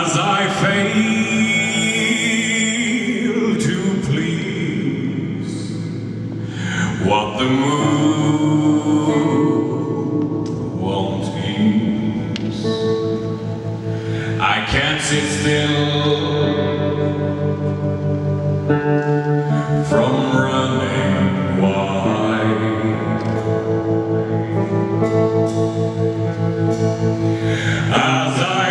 as I fail to please what the moon won't ease. I can't sit still from running wide. As I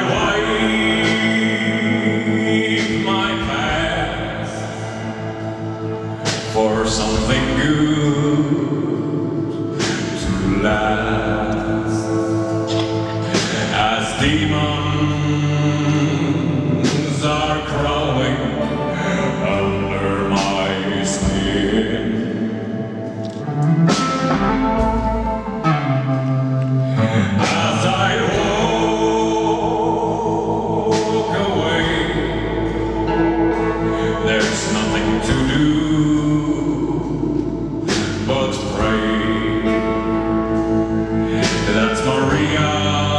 wipe my past for something good to last, as demons are crawling under my skin, as I walk away, there's nothing to do but pray that Maria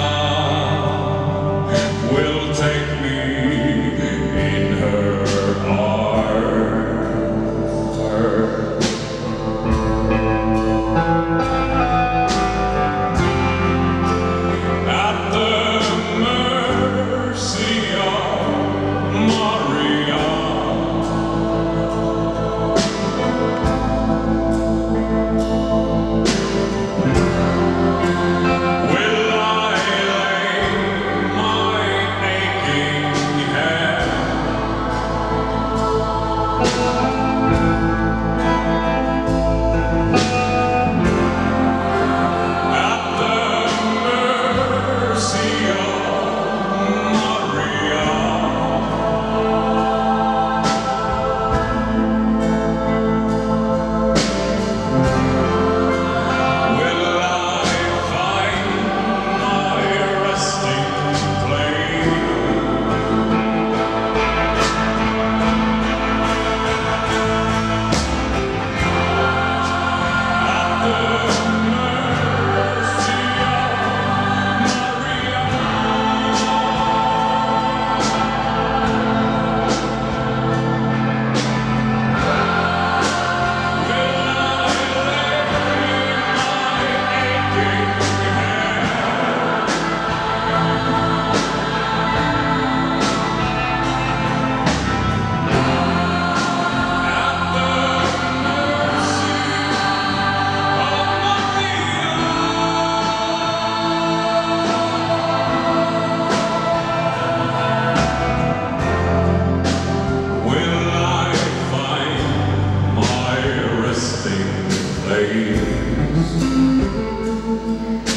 will take me in her arms. At the mercy of Maria, will I lay my aching head at the mercy of Maria? Will I find my resting place at the mercy of Maria? Will I lay my aching head at the mercy of Maria? Will I find my resting place?